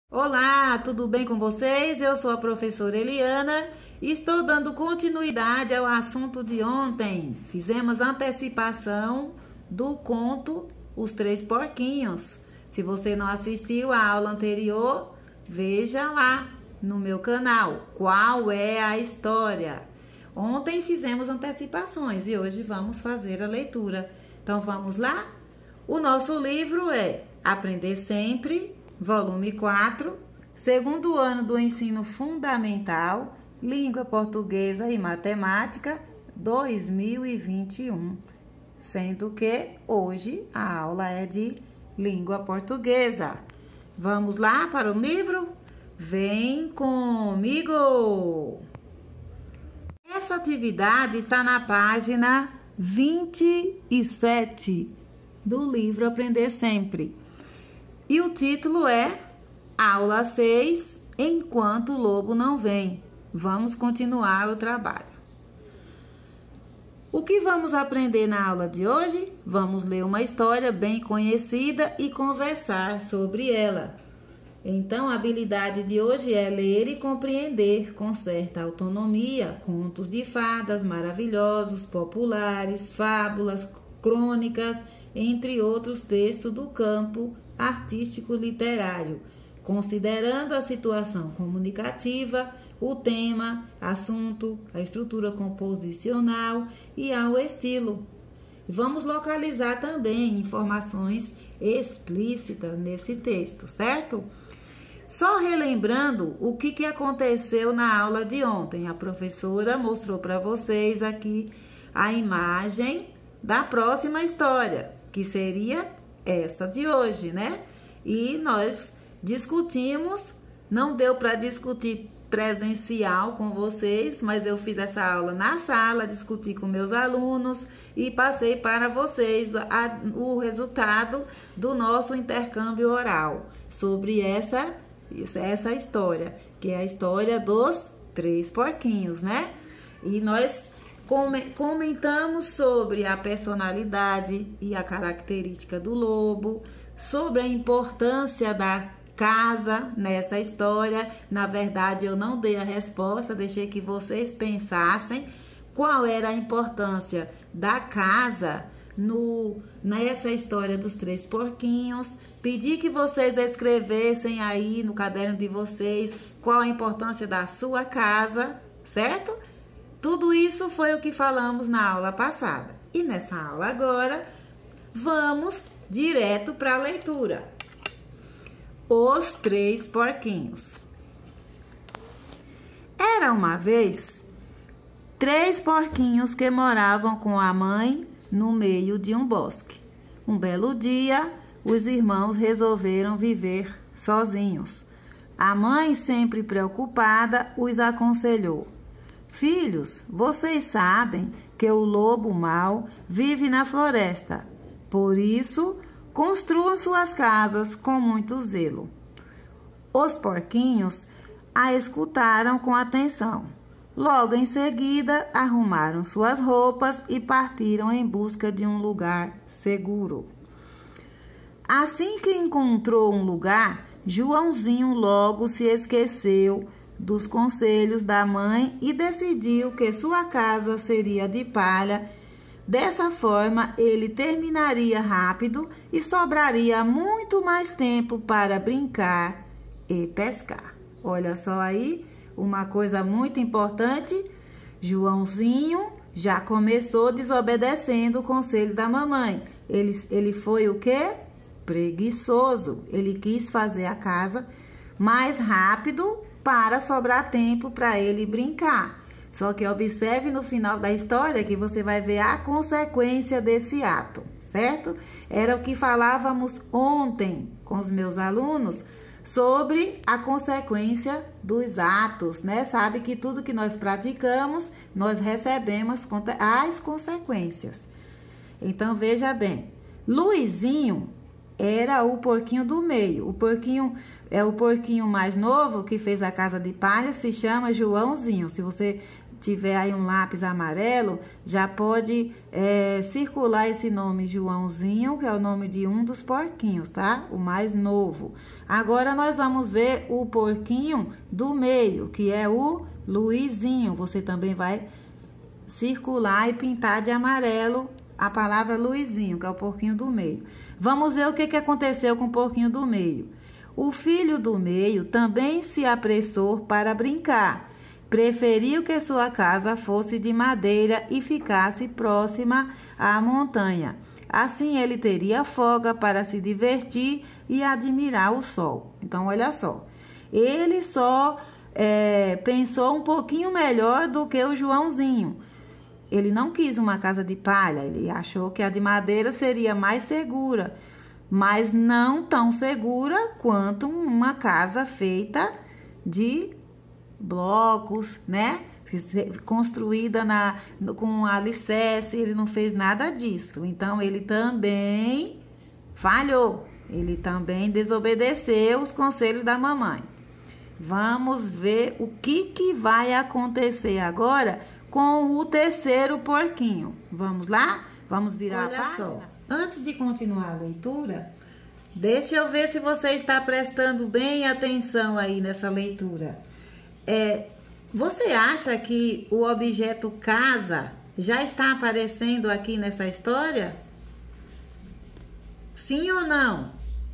Olá, tudo bem com vocês? Eu sou a professora Eliana e estou dando continuidade ao assunto de ontem. Fizemos antecipação do conto Os Três Porquinhos. Se você não assistiu à aula anterior, veja lá no meu canal qual é a história. Ontem fizemos antecipações e hoje vamos fazer a leitura. Então vamos lá? O nosso livro é Aprender Sempre, volume 4, segundo ano do ensino fundamental, língua portuguesa e matemática, 2021. Sendo que hoje a aula é de língua portuguesa. Vamos lá para o livro? Vem comigo! Essa atividade está na página 27 do livro Aprender Sempre. E o título é Aula 6, Enquanto o Lobo Não Vem. Vamos continuar o trabalho. O que vamos aprender na aula de hoje? Vamos ler uma história bem conhecida e conversar sobre ela. Então, a habilidade de hoje é ler e compreender com certa autonomia contos de fadas maravilhosos, populares, fábulas, crônicas, entre outros textos do campo artístico literário, considerando a situação comunicativa, o tema, assunto, a estrutura composicional e ao estilo. Vamos localizar também informações explícitas nesse texto, certo? Só relembrando o que aconteceu na aula de ontem. A professora mostrou para vocês aqui a imagem da próxima história, que seria essa de hoje, né? E nós discutimos, não deu para discutir presencial com vocês, mas eu fiz essa aula na sala, discuti com meus alunos e passei para vocês o resultado do nosso intercâmbio oral sobre essa história, que é a história dos três porquinhos, né? E nós comentamos sobre a personalidade e a característica do lobo, sobre a importância da casa nessa história. Na verdade, eu não dei a resposta, deixei que vocês pensassem qual era a importância da casa nessa história dos três porquinhos. Pedi que vocês escrevessem aí no caderno de vocês qual a importância da sua casa, certo? Tudo isso foi o que falamos na aula passada. E nessa aula agora, vamos direto para a leitura. Os Três Porquinhos. Era uma vez 3 porquinhos que moravam com a mãe no meio de um bosque. Um belo dia, os irmãos resolveram viver sozinhos. A mãe, sempre preocupada, os aconselhou: filhos, vocês sabem que o lobo mau vive na floresta. Por isso, construam suas casas com muito zelo. Os porquinhos a escutaram com atenção. Logo em seguida, arrumaram suas roupas e partiram em busca de um lugar seguro. Assim que encontrou um lugar, Joãozinho logo se esqueceu dos conselhos da mãe e decidiu que sua casa seria de palha. Dessa forma, ele terminaria rápido e sobraria muito mais tempo para brincar e pescar. Olha só aí, uma coisa muito importante: Joãozinho já começou desobedecendo o conselho da mamãe. Ele foi o quê? Preguiçoso. Ele quis fazer a casa mais rápido para sobrar tempo para ele brincar. Só que observe no final da história que você vai ver a consequência desse ato, certo? Era o que falávamos ontem com os meus alunos sobre a consequência dos atos, né? Sabe que tudo que nós praticamos, nós recebemos as consequências. Então, veja bem, Luizinho era o porquinho do meio. O porquinho mais novo que fez a casa de palha se chama Joãozinho. Se você tiver aí um lápis amarelo, já pode circular esse nome Joãozinho, que é o nome de um dos porquinhos, tá? O mais novo. Agora nós vamos ver o porquinho do meio, que é o Luizinho. Você também vai circular e pintar de amarelo a palavra Luizinho, que é o porquinho do meio. Vamos ver o que aconteceu com o porquinho do meio. O filho do meio também se apressou para brincar. Preferiu que sua casa fosse de madeira e ficasse próxima à montanha. Assim ele teria folga para se divertir e admirar o sol. Então, olha só. Ele só pensou um pouquinho melhor do que o Joãozinho. Ele não quis uma casa de palha, ele achou que a de madeira seria mais segura, mas não tão segura quanto uma casa feita de blocos, né? Construída com alicerce. Ele não fez nada disso. Então, ele também falhou. Ele também desobedeceu os conselhos da mamãe. Vamos ver o que vai acontecer agora com o terceiro porquinho. Vamos lá? Vamos virar a página? Antes de continuar a leitura, deixa eu ver se você está prestando bem atenção aí nessa leitura. Você acha que o objeto casa já está aparecendo aqui nessa história? Sim ou não?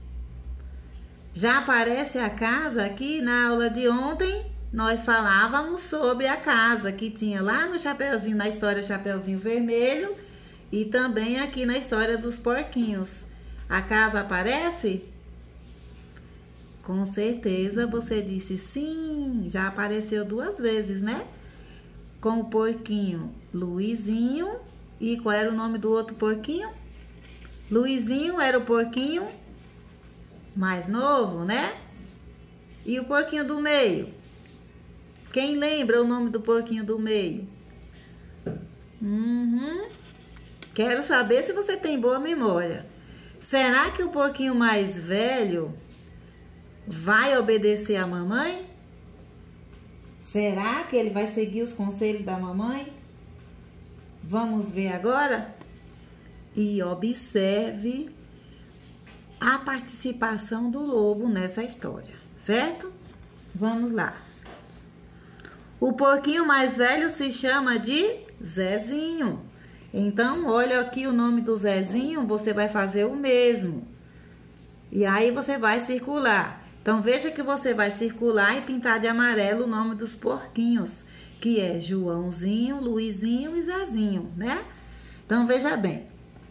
Já aparece a casa aqui? Na aula de ontem nós falávamos sobre a casa que tinha lá no Chapeuzinho, na história Chapeuzinho Vermelho, e também aqui na história dos porquinhos. A casa aparece? Com certeza você disse sim, já apareceu 2 vezes, né? Com o porquinho Luizinho. E qual era o nome do outro porquinho? Luizinho era o porquinho mais novo, né? E o porquinho do meio? Quem lembra o nome do porquinho do meio? Quero saber se você tem boa memória. Será que o porquinho mais velho vai obedecer a mamãe? Será que ele vai seguir os conselhos da mamãe? Vamos ver agora? E observe a participação do lobo nessa história, certo? Vamos lá. O porquinho mais velho se chama de Zezinho. Então, olha aqui o nome do Zezinho, você vai fazer o mesmo. E aí você vai circular. Então, veja que você vai circular e pintar de amarelo o nome dos porquinhos, que é Joãozinho, Luizinho e Zezinho, né? Então, veja bem.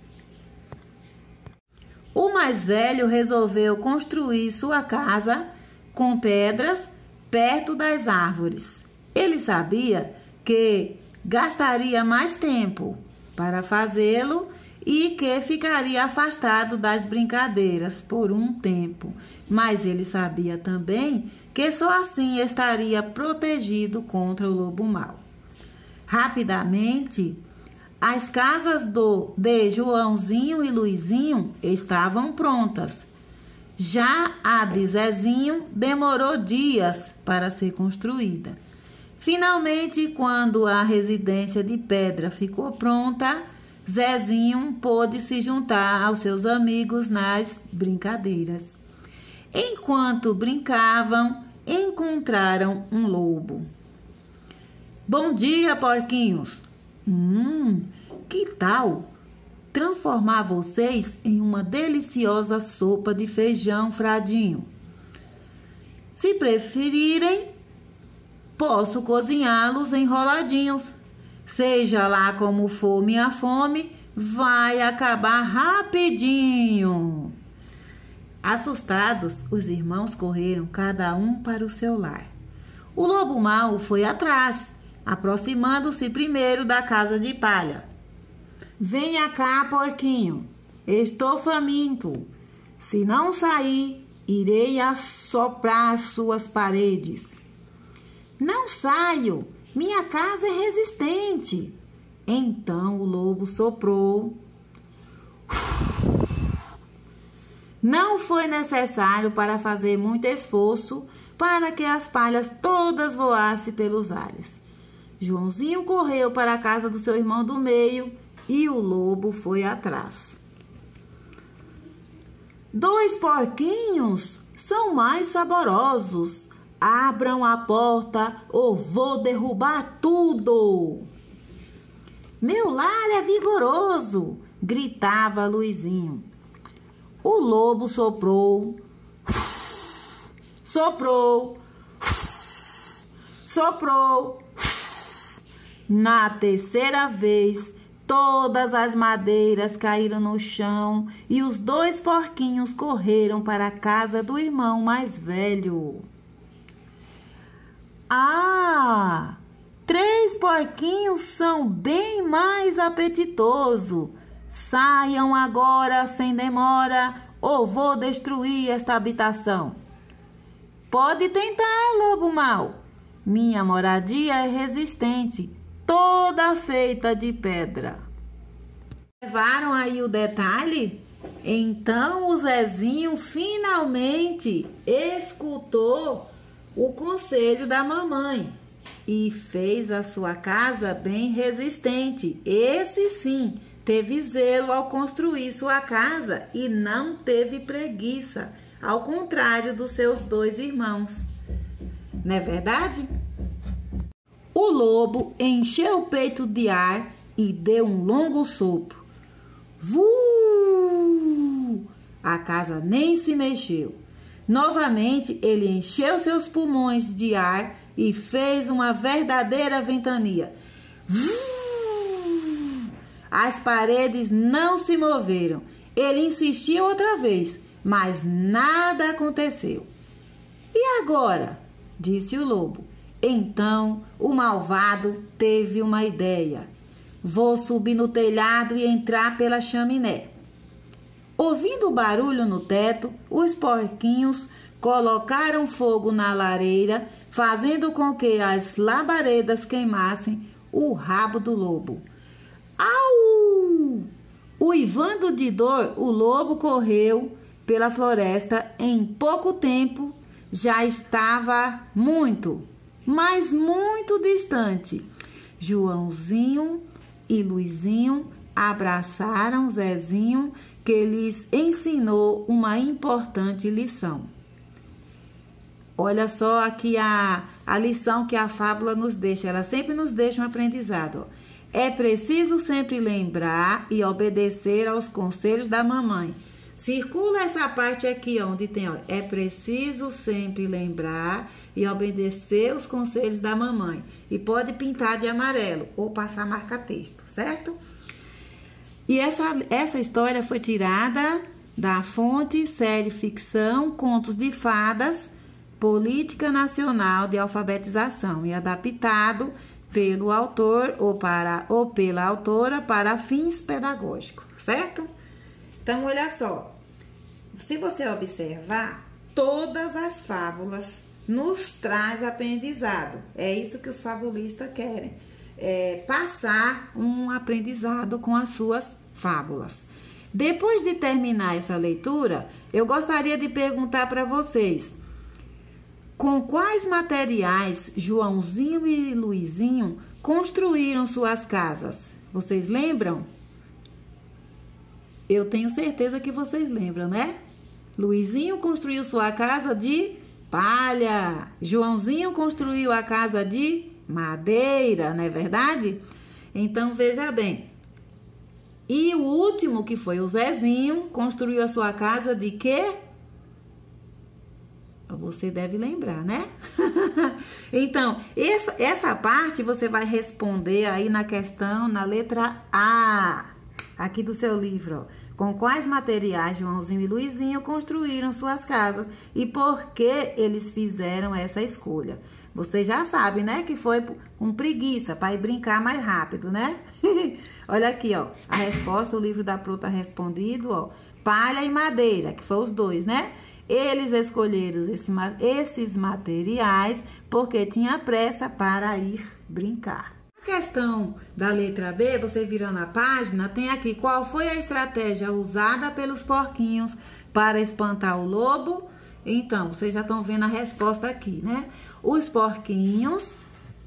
O mais velho resolveu construir sua casa com pedras perto das árvores. Ele sabia que gastaria mais tempo para fazê-lo e que ficaria afastado das brincadeiras por um tempo. Mas ele sabia também que só assim estaria protegido contra o lobo mau. Rapidamente, as casas de Joãozinho e Luizinho estavam prontas. Já a de Zezinho demorou dias para ser construída. Finalmente, quando a residência de pedra ficou pronta, Zezinho pôde se juntar aos seus amigos nas brincadeiras. Enquanto brincavam, encontraram um lobo. Bom dia, porquinhos! Que tal transformar vocês em uma deliciosa sopa de feijão fradinho? Se preferirem, posso cozinhá-los enroladinhos. Seja lá como for minha fome, vai acabar rapidinho. Assustados, os irmãos correram cada um para o seu lar. O lobo mau foi atrás, aproximando-se primeiro da casa de palha. Venha cá, porquinho, estou faminto. Se não sair, irei assoprar suas paredes. Não saio, minha casa é resistente. Então o lobo soprou. Não foi necessário para fazer muito esforço para que as palhas todas voassem pelos ares. Joãozinho correu para a casa do seu irmão do meio e o lobo foi atrás. 2 porquinhos são mais saborosos. Abram a porta ou vou derrubar tudo. Meu lar é vigoroso, gritava Luizinho. O lobo soprou, soprou, soprou. Na terceira vez, todas as madeiras caíram no chão e os 2 porquinhos correram para a casa do irmão mais velho. Ah, 3 porquinhos são bem mais apetitosos. Saiam agora sem demora ou vou destruir esta habitação. Pode tentar, lobo mau. Minha moradia é resistente, toda feita de pedra. Levaram aí o detalhe? Então o Zezinho finalmente escutou o conselho da mamãe e fez a sua casa bem resistente. Esse sim teve zelo ao construir sua casa e não teve preguiça, ao contrário dos seus 2 irmãos. Não é verdade? O lobo encheu o peito de ar e deu um longo sopro. Vuu! A casa nem se mexeu. Novamente, ele encheu seus pulmões de ar e fez uma verdadeira ventania. As paredes não se moveram. Ele insistiu outra vez, mas nada aconteceu. E agora? Disse o lobo. Então, o malvado teve uma ideia. Vou subir no telhado e entrar pela chaminé. Ouvindo o barulho no teto, os porquinhos colocaram fogo na lareira, fazendo com que as labaredas queimassem o rabo do lobo. Au! Uivando de dor, o lobo correu pela floresta. Em pouco tempo, já estava muito, mas muito distante. Joãozinho e Luizinho abraçaram Zezinho, que lhes ensinou uma importante lição. Olha só aqui a lição que a fábula nos deixa. Ela sempre nos deixa um aprendizado. É preciso sempre lembrar e obedecer aos conselhos da mamãe. Circula essa parte aqui onde tem, ó, é preciso sempre lembrar e obedecer os conselhos da mamãe. E pode pintar de amarelo ou passar marca-texto, certo? E essa história foi tirada da fonte Série Ficção, Contos de Fadas, Política Nacional de Alfabetização e adaptado pelo autor ou pela autora para fins pedagógicos, certo? Então, olha só, se você observar, todas as fábulas nos traz aprendizado. É isso que os fabulistas querem. Passar um aprendizado com as suas fábulas. Depois de terminar essa leitura, eu gostaria de perguntar para vocês: com quais materiais Joãozinho e Luizinho construíram suas casas? Vocês lembram? Eu tenho certeza que vocês lembram, né? Luizinho construiu sua casa de palha. Joãozinho construiu a casa de madeira, não é verdade? Então, veja bem. E o último, que foi o Zezinho, construiu a sua casa de quê? Você deve lembrar, né? Então, essa parte você vai responder aí na questão, na letra A, aqui do seu livro, ó. Com quais materiais Joãozinho e Luizinho construíram suas casas e por que eles fizeram essa escolha? Você já sabe, né? Que foi com preguiça, para ir brincar mais rápido, né? Olha aqui, ó. A resposta, o livro da Pro tá respondido, ó. Palha e madeira, que foi os 2, né? Eles escolheram esses materiais porque tinha pressa para ir brincar. A questão da letra B, você virando a página, tem aqui: qual foi a estratégia usada pelos porquinhos para espantar o lobo? Então, vocês já estão vendo a resposta aqui, né? Os porquinhos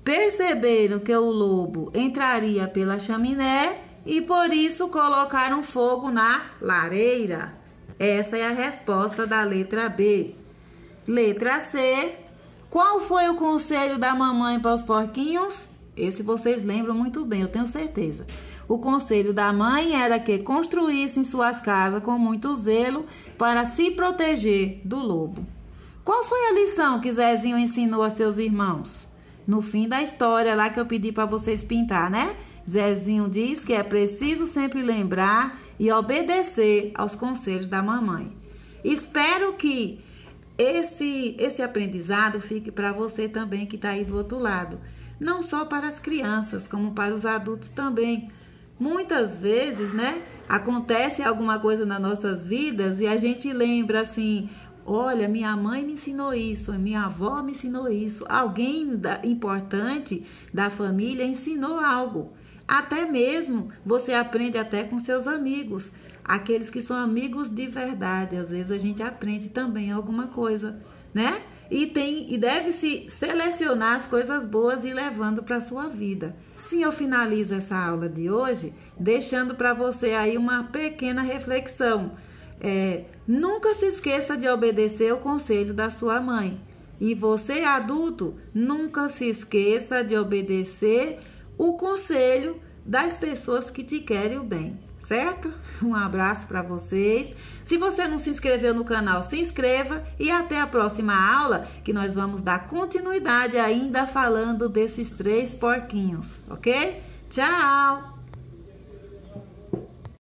perceberam que o lobo entraria pela chaminé e por isso colocaram fogo na lareira. Essa é a resposta da letra B. Letra C. Qual foi o conselho da mamãe para os porquinhos? Esse vocês lembram muito bem, eu tenho certeza. O conselho da mãe era que construíssem suas casas com muito zelo para se proteger do lobo. Qual foi a lição que Zezinho ensinou a seus irmãos? No fim da história lá que eu pedi para vocês pintar, né? Zezinho diz que é preciso sempre lembrar e obedecer aos conselhos da mamãe. Espero que esse aprendizado fique para você também que está aí do outro lado. Não só para as crianças, como para os adultos também. Muitas vezes, né, acontece alguma coisa nas nossas vidas e a gente lembra assim, olha, minha mãe me ensinou isso, minha avó me ensinou isso, alguém importante da família ensinou algo. Até mesmo você aprende até com seus amigos, aqueles que são amigos de verdade. Às vezes a gente aprende também alguma coisa, né? E deve-se selecionar as coisas boas e ir levando para a sua vida. Assim eu finalizo essa aula de hoje, deixando para você aí uma pequena reflexão. Nunca se esqueça de obedecer o conselho da sua mãe. E você, adulto, nunca se esqueça de obedecer o conselho das pessoas que te querem o bem, certo? Um abraço para vocês. Se você não se inscreveu no canal, se inscreva e até a próxima aula, que nós vamos dar continuidade ainda falando desses 3 porquinhos, ok? Tchau!